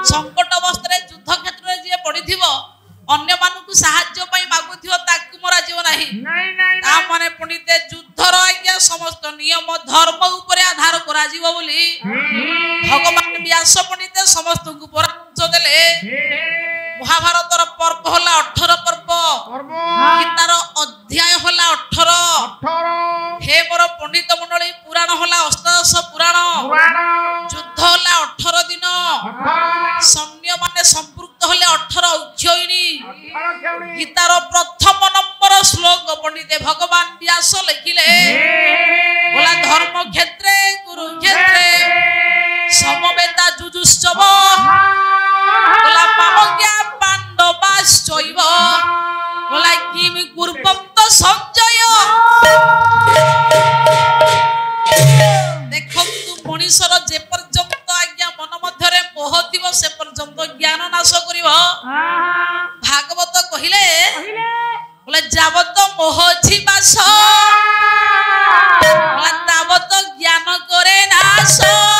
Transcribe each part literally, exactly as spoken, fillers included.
संकट अवस्था युद्ध क्षेत्र में जी पड़ी अन्य मानक साहाय्य मागुथिव ताकू मरा जीव नाही माने पुणिते युद्धर आज्ञा समस्त नियम धर्म उपरे आधार करा जीव बोली भगवान व्यास पुणिते समस्त को परामर्श देले। महाभारत पर्व होला अठारह पर्व गीतार अध्याय होला अठारह हे मोर पंडित मंडली पुराण होला अष्टादश पुराण युद्ध होला अठारह दिन सैन्य माने संपृक्त होले अठारह उज्जयिनी गीतार प्रथम नंबर श्लोक पंडिते भगवान व्यास लिखिले बोला धर्म क्षेत्रे कुरुक्षेत्रे समवेता जुजुश्चव बोला पावज्ञा पांडवाश्चैव बोला किम कुर्वन्त संजय। देखंतु मनुष्यर जे पर्यंत आज्ञा मन मध्यरे मोह थिबो से पर्यंत ज्ञान नाश करिवो। भागवत कहिले बोले जावत मोह छी बास बोला तावत ज्ञान करे नाश।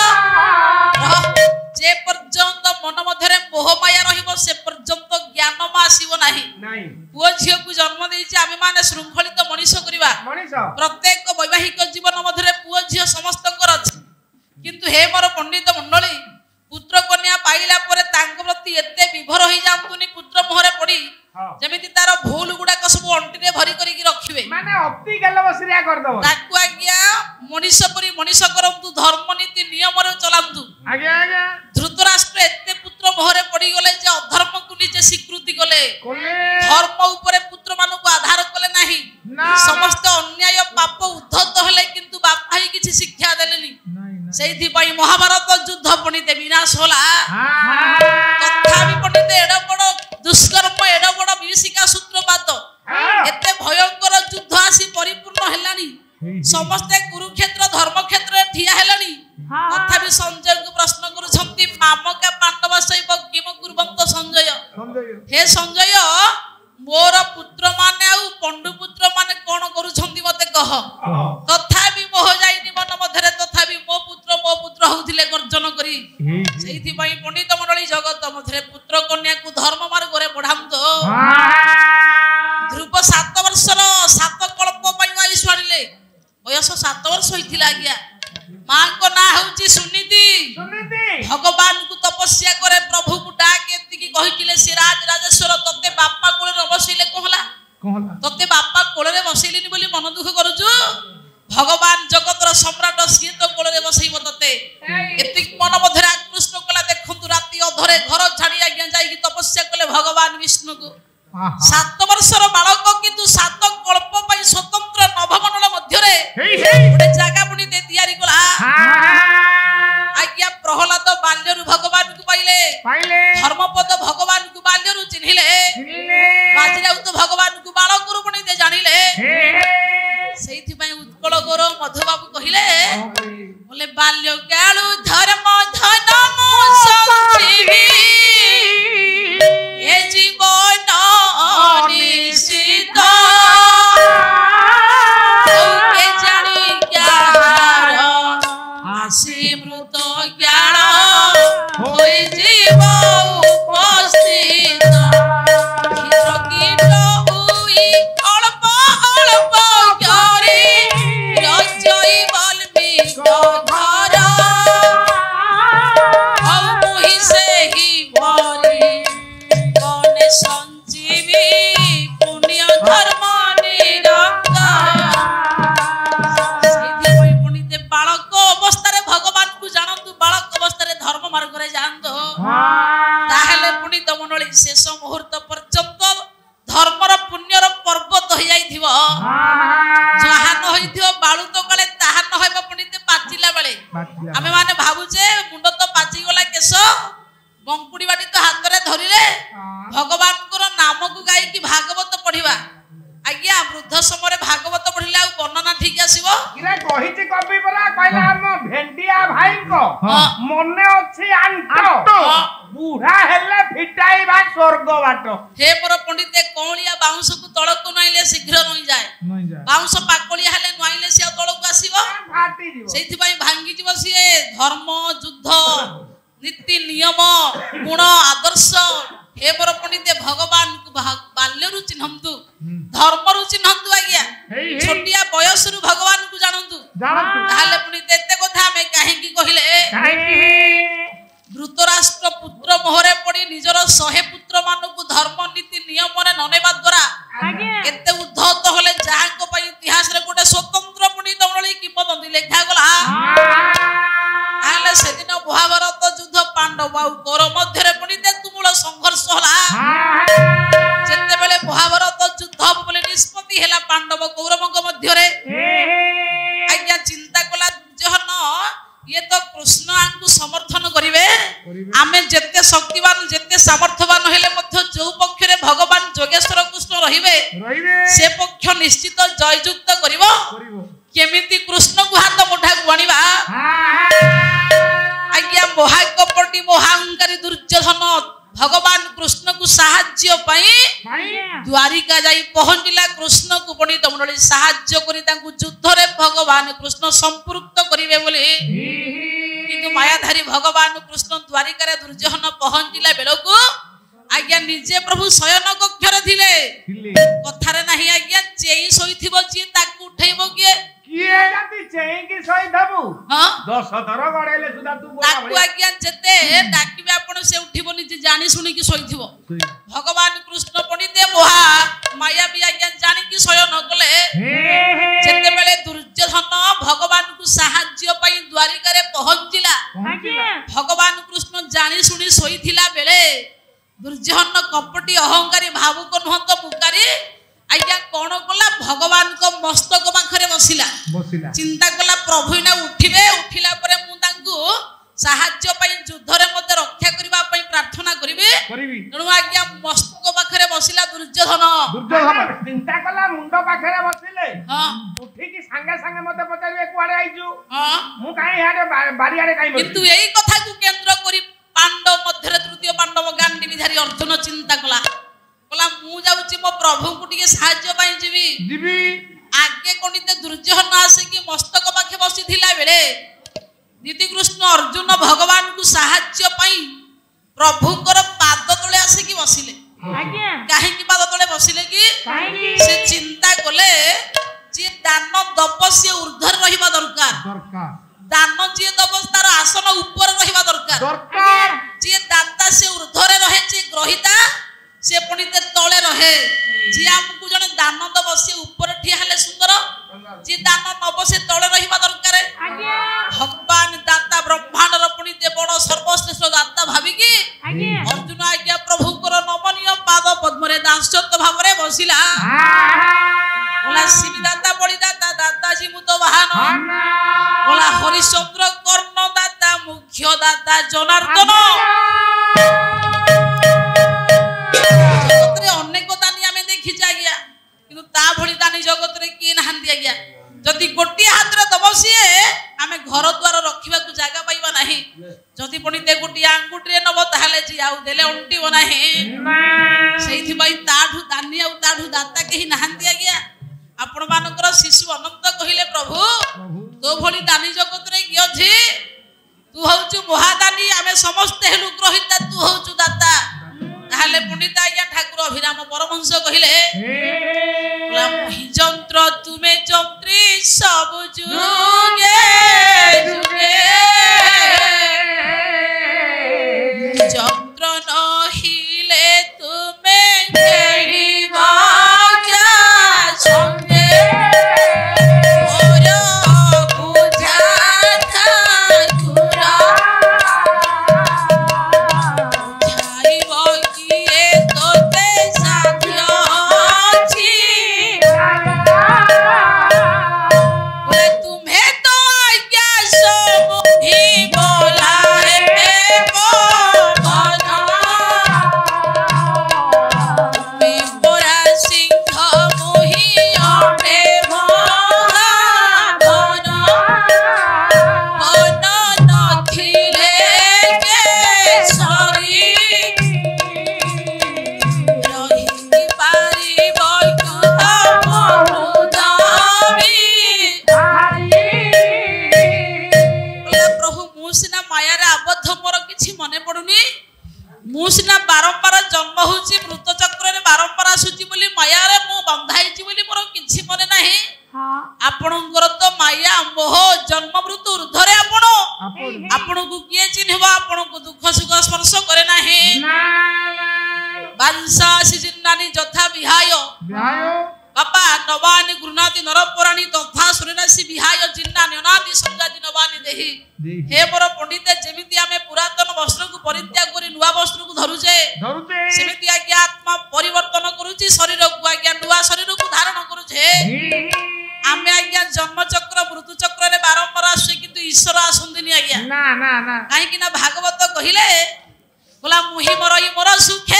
जे पर्यंत मन मध्यरे मोह माया रहिबो से पर्यंत ज्ञान मा आसीबो नाही। पुओ झियो को जन्म देइछि आमे माने शृंखलित मनुष्य करिबा प्रत्येक वैवाहिक जीवन मध्यरे पुओ झियो समस्तकर अछि किंतु हे मोर पंडित मंडली पुत्र कन्या पाइला परे तांग प्रति एते विभोर होई जांतुनी पुत्र मोहरे पड़ी जेमिति तार भूल गुडा को सब अंटी रे भरी करी रखिबे माने अति गेल बसरिया कर दबो ताकू आज्ञा मनुष्य परी मनुष्य करंतु धर्म नीति नियम रे चलांतु। आज्ञा आज्ञा धृतराष्ट्र एते पुत्र मोहरे पड़ी गले जे अधर्म को निजे स्वीकृति गले धर्म ऊपर पुत्र मानु को आधार कले नाही समस्त अन्याय पाप उद्धत हले किंतु बापा ही किछि शिक्षा देलेनी सेहि पई महाभारत युद्ध पणिते विनाश होला। तथापि पणिते एडो बड़ दुष्कर्म एडो बड़ विभीषिका सूत्रपात एते भयंकर युद्ध आसी परिपूर्ण हेलानी समस्त कुरुक्षेत्र धर्म क्षेत्र ठिया हेलानी तथापि संजय को प्रश्न करूछंती मामका पांडव सैव किम कुर्वन्त संजय हे संजय मोर पुत्र माने आ पंडु पुत्र माने कोन करूछंती मते कह। तथापि मोह जाईनी मन मध्यरे तथापि मो पुत्र मो पुत्र होउथिले गर्जन करी सेहि पई पंडित मंडली जगत मध्यरे पुत्र कन्या को धर्म मार्ग रे बढ़ांतो। ध्रुव सात वर्षर सात कल्प पई आई स्वाड़िले बयस सात वर्ष होइथिला आज्ञा मां को ना होउची सुनीति भगवान को तपस्या करे प्रभु को डाके एतिकी कहिथिले से राज राजेश्वर तते बापा कोले रे बसैले कहला तते बापा कोले रे बसैलिनी बोली मन दुख करूछु भगवान जगतर सम्राट सी तो कोले रे बसैबो तते एतिक मन मध्यरे आकृष्ट कला। देखंतु राती अधरे घर छाड़ी आज्ञा जाई की तपस्या कले भगवान विष्णु को सात वर्षर बालक किंतु सात कल्प पई स्वतंत्र नभमंडल मध्यरे गोटे जागा पुनी दे तयारी कला। आज्ञा प्रहलाद बाल्यरु भगवान को पाइले धर्मपद भगवान को बाल्यरु चिन्हिले बाजीराउत भगवान को बालक रु पुनी दे जानिले सेहि पई उत्कल गोर मधुबाबू कहिले बोले बाल्य कालु धर्म धन मो संजीवी ए जीवन निश्चित के जानी ज्ञान आसी मृत ज्ञान होई जीव उपस्थित क्षीर कीट हुई अल्प अल्प ज्ञानी रजई बलबिक धर हम मुहि से ही भरी कौन संजीवी पुण्य धर्म बालक अवस्था भगवान को जानतु बालक अवस्था धर्म मार्ग रे जानतो ताहेले पुणित मंडली शेष मुहूर्त पर्यंत धर्मर पुण्यर पर्वत हो जाइथिबो जहा न होइथिबो बालु तो कले ताहा न होइबो पुणित पाचिला बेले आमे माने भाबुचे मुंड तो पाची गला केस बंकुड़ी बाटी तो हाथ रे धरिले भगवान को नाम को गाई की भागवत पढ़िबा आज्ञा वृद्ध समय भागवत पढ़िले आ वर्णना ठीक आसीबो इरे कहिछि कवि परा कहला हम भेंडिया भाई को मने अछि आंटो बूढ़ा हेले फिटाइबा स्वर्ग बाट हे मोर पंडिते कोलिया बाउंस को तळ को नाइले शीघ्र नई जाय नई जाय बाउंस पाकलिया हेले नाइले से तळ को आसीबो फाटी जीवो सेहि पई भांगी जीवो से धर्म युद्ध नीति नियम गुण आदर्श हे मोर पंडित भगवान को बाल्यरू चिन्हतु धर्मरू चिन्हतु आज्ञा छोटिया बयस रु भगवान को जानतु ताहले पंडित एते कथा में काहे की कहिले धृतराष्ट्र पुत्र मोहरे पड़ी निजर शहे पुत्र मानकु धर्म नीति नियम रे ननेबा द्वारा एते उद्धत होले जाहाको पई इतिहास रे गोटे स्वतंत्र पंडित मंडली किंबदंती लेखा गला आले सेदिन महाभारत युद्ध पांडव आ कौरव मध्य रे पंडित तुमुल संघर्ष होला जेते बेले महाभारत युद्ध बोले निष्पत्ति हैला पांडव कौरवक मध्य रे आज्ञा चिंता कला जहन ये तो कृष्ण आंकु समर्थन करिवे आमे जेते शक्तिवान जेते सामर्थ्यवान हेले मध्य जो पक्ष रे भगवान जोगेश्वर कृष्ण रहिबे से पक्ष निश्चित जययुक्त करिवो केमिति कृष्ण को हाथ मुठा गुआनिबा आज्ञा महाकपटी महाअहंकारी दुर्योधन भगवान कृष्ण को साहाय्य पाई द्वारिका जाई पहुंचिला कृष्ण को पंडित मंडली साहाय्य करी तांकु युद्ध रे भगवान कृष्ण संपृक्त करिवे बोले किंतु मायाधारी भगवान कृष्ण द्वारिका रे दुर्योधन पहुंचिला बेलको आज्ञा निजे प्रभु शयन कक्ष रे थिले कथारे नाही आज्ञा चेई सोइथिबो जे ताकु उठैबो के किए जाति चेई की सोइथबु हां दस थर गड़ेले सुदा तू बोला ताकु आज्ञा जते डाकिबे आपण से उठिबोनी जे जानी सुनी की सोइथिबो भगवान कृष्ण पंडित मोहा माया भी आज्ञा जानी की शयन कले जते बेले दुर्योधन भगवान को साहाय्य पई द्वारिका रे पहुंचिला भगवान कृष्ण जानी सुनी सोइथिला बेले दुर्योधन कपटी अहंकारी भावुक नहत मुकारी आज्ञा कोन कला भगवान को मस्तक पाखरे बसिला बसिला चिंता कला प्रभु ना उठिबे उठिला परे मु तांकु साहाय्य पई युद्ध रे मते रक्षा करबा पई प्रार्थना करिवे करिवि तणु आज्ञा मस्तक पाखरे बसिला दुर्योधन दुर्योधन चिंता कला मुंडो पाखरे बसिले हां उठी की संगे संगे मते पचारिवे कुआडे आइजु हां मु काई हाडे बारियाडे काई किंतु एई कथा को केंद्र करी पांडव मध्य तृतीय पांडव गांडी विधारी अर्जुन चिंता कला कला मु जाउची मो प्रभु को टिके साहाय्य पाई जीवी जीवी आगे कोनिते दुर्योधन आसे कि मस्तक पाखे बसिथिला बेले नीति कृष्ण अर्जुन भगवान को साहाय्य पाई प्रभु कर पाद तळे आसे कि बसिले आज्ञा काहे कि पाद तळे बसिले कि से चिंता कले जे दान दप से ऊर्ध्वर रहिबा दरकार दरकार दान जे दब तार आसन ऊपर रहिबा दरकार दरकार जे दाता से ऊर्ध्वरे रहे जे ग्रहिता से पुनिते तळे रहे जे हमकु जने दान दब से ऊपर ठिया हले सुंदर जे दान नब से तळे रहिबा दरकार आज्ञा भगवान दाता ब्रह्मांड र पुनिते बड़ सर्वश्रेष्ठ दाता भाबी कि आज्ञा अर्जुन आज्ञा प्रभु कर नमनीय पाद पद्म रे दासत्व भाव रे बसिला ओला शिव दाता बड़ी दाता दाता जी मुत वाहन ओला हरिश्चंद्र कर्ण दाता मुख्य दाता जनार्दन जगत रे अनेक दानी आमे देखि जागिया किंतु ता भली दानी जगत रे की नहांती आगिया जदि गोटी हाथ रे दबसिए आमे घर द्वार रखिबा को जागा पाइबा नाही जदि पणिते गोटी आंगुठी रे नब ताहाले जी आउ देले उंटीबो नाही सेइथि पई ताठु दानी आउ ताठु दाता केही नहांती आगिया आपण मानकर शिशु अनंत कहिले प्रभु तो भली दानी जगत रे की अछि तू होचु महादानी आमे समस्त हेलु ग्रहिता तू होचु दाता ताहाले पंडित आज्ञा ठाकुर अभिराम परमहंस कहिले ला मोहि जंत्र तुमे जंत्री सब जुगे जुगे जंत्र नहिले तुमे केहिबा क्या संगे मु सिना बारंबार जन्म होची मृत चक्र रे बारंबार आसुची बोली माया रे मु बंधाइची बोली मोर किछि मने नाही हां आपणकर तो माया मोह जन्म मृत्यु ऊर्ध्वरे आपण आपण को किए चिन्हबा आपण को दुख सुख स्पर्श करे नाही ना बांसा सिजिन्नानी जथा विहाय विहाय बापा नवानी गुरुनाथी नरपुराणी तथा सुरनासी विहाय जिन्नानी अनादि संगाति नवानी देहि हे मोर पंडित जेमिति आमे पुरातन वस्त्र को परित्याग करी नुवा वस्त्र को धरुचे धरुचे सेमिति आज्ञा आत्मा परिवर्तन करूची शरीर को आज्ञा नुवा शरीर को धारण करूचे आमे आज्ञा जन्म चक्र मृत्यु चक्र रे बारंबार आसे किंतु ईश्वर आसंदिनी आज्ञा ना ना ना काहे कि ना भागवत कहिले बोला मुहि मरई मोर सुखे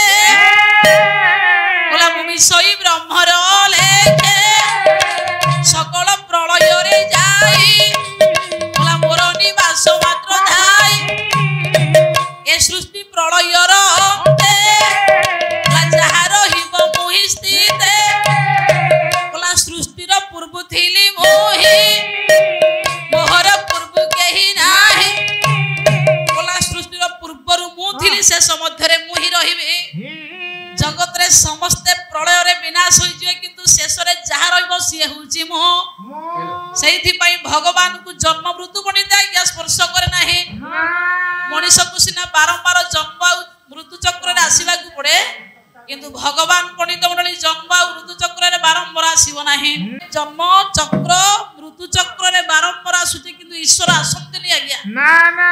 बोला मुमि सोई ब्रह्मर लेखे सकल प्रलय रे जाई बोला मोर निवास मात्र धाई ए सृष्टि प्रलय रो अंते बोला जहा रहिब मुहि स्थित बोला सृष्टि रो पूर्व थिली मोहि मोहर पूर्व केही नाही बोला सृष्टि रो पूर्व रु मु थिली शेष मध्य रे मुहि रहिबे जगत रे समस्त प्रलय रे विनाश होई जे किंतु शेष रे जहा रहइबो सिए होउची मोह सेहिथि पई भगवान को जन्म मृत्यु बनिता या स्पर्श करे नाही मनुष्य को सिना बारंबार जन्म मृत्यु चक्र रे आसीबा को पड़े किंतु भगवान पंडित मंडली जन्म मृत्यु चक्र रे बारंबार आसीबो नाही जन्म चक्र मृत्यु चक्र रे बारंबार आसुची किंतु ईश्वर आसंतनी आज्ञा ना ना